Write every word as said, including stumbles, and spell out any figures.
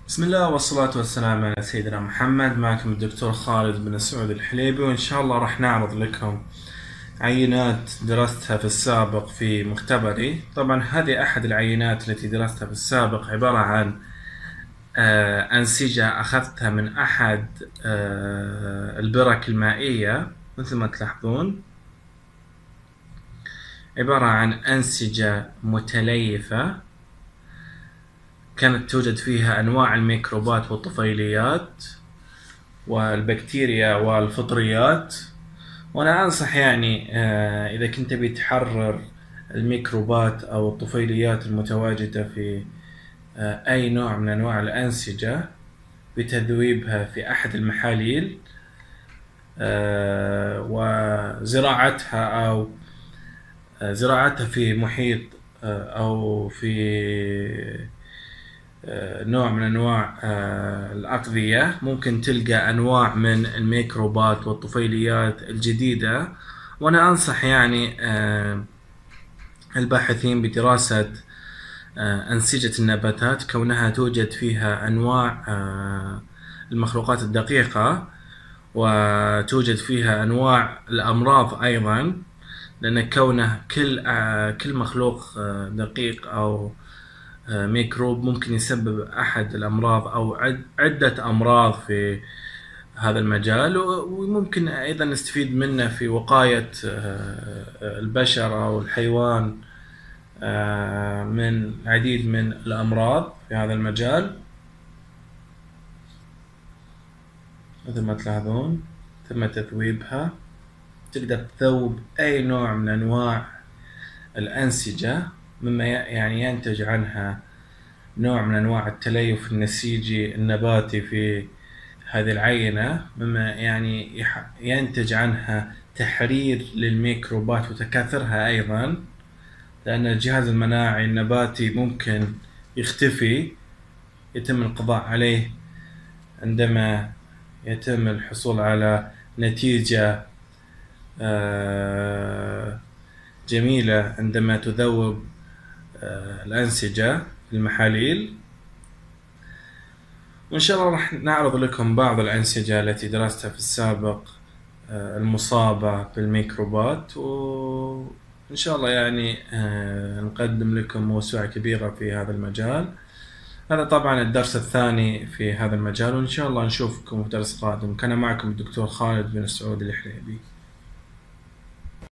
بسم الله والصلاة والسلام على سيدنا محمد. معكم الدكتور خالد بن سعود الحليبي، وإن شاء الله راح نعرض لكم عينات درستها في السابق في مختبري. طبعا هذه أحد العينات التي درستها في السابق، عبارة عن آه، أنسجة أخذتها من أحد آه، البرك المائية. مثل ما تلاحظون عبارة عن أنسجة متليفة كانت توجد فيها أنواع الميكروبات والطفيليات والبكتيريا والفطريات. وأنا أنصح يعني آه، إذا كنت بتحرر الميكروبات أو الطفيليات المتواجدة في آه، أي نوع من أنواع الأنسجة بتذويبها في أحد المحاليل آه، وزراعتها أو آه، زراعتها في محيط آه، أو في نوع من أنواع الأغذية. ممكن تلقى أنواع من الميكروبات والطفيليات الجديدة. وأنا أنصح يعني الباحثين بدراسة أنسجة النباتات، كونها توجد فيها أنواع المخلوقات الدقيقة وتوجد فيها أنواع الأمراض أيضا، لأن كونه كل كل مخلوق دقيق أو ميكروب ممكن يسبب أحد الأمراض أو عدة أمراض في هذا المجال، وممكن أيضا نستفيد منه في وقاية البشر أو الحيوان من العديد من الأمراض في هذا المجال. مثل ما تلاحظون تم تذويبها، تقدر تذوب أي نوع من أنواع الأنسجة مما يعني ينتج عنها نوع من أنواع التليف النسيجي النباتي في هذه العينة، مما يعني ينتج عنها تحرير للميكروبات وتكاثرها أيضا، لأن الجهاز المناعي النباتي ممكن يختفي، يتم القضاء عليه عندما يتم الحصول على نتيجة جميلة عندما تذوب الأنسجة في المحاليل. وإن شاء الله راح نعرض لكم بعض الأنسجة التي درستها في السابق المصابة بالميكروبات، وإن شاء الله يعني نقدم لكم موسوعة كبيرة في هذا المجال. هذا طبعا الدرس الثاني في هذا المجال، وإن شاء الله نشوفكم في درس قادم. كان معكم الدكتور خالد بن سعود الحليبي.